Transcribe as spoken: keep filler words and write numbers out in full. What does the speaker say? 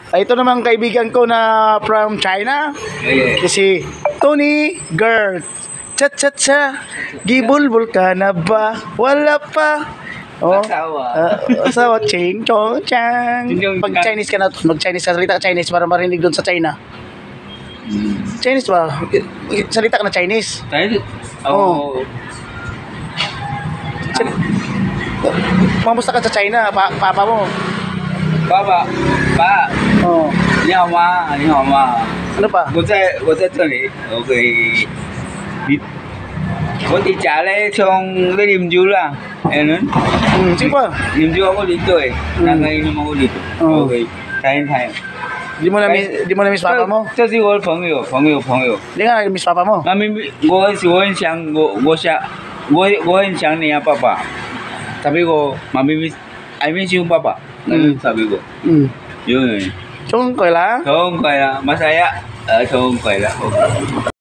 Ay, ito naman kaibigan ko na from China. Eh, Si Tony Girl. Chat chat cha. Gibulbul ka na ba? Wala pa. Oh. Asawa. Uh, asawa, ching chong chang. Pag Chinese ka na, mag-Chinese ka, salita ka Chinese para marinig doon sa China. Chinese ba? Salita ka na Chinese. Tayo, Oh. oh, Mamusta ka sa China, pa papa mo? Papa, pa, Oh. 你好吗？你好吗？ Ano pa? 我在我在这里，我可以，你，我哋家咧從你啉酒啦，誒， Hmm, sige pa. 啉酒ako dito eh, nakainom ako dito. Oh. Okay, kain tayo. Di mo na miss, di mo na miss papa mo? 這是我的朋友，朋友，朋友。 Di ka na miss papa mo? 那明明我我很想我我想我我很想你啊，爸爸。sabi ko, mami miss, I miss you, papa. Ganun sabi ko. Hmm. Yun. Chong koy lang. Chong koy lang. Masaya. Uh, chong koy lang. Okay.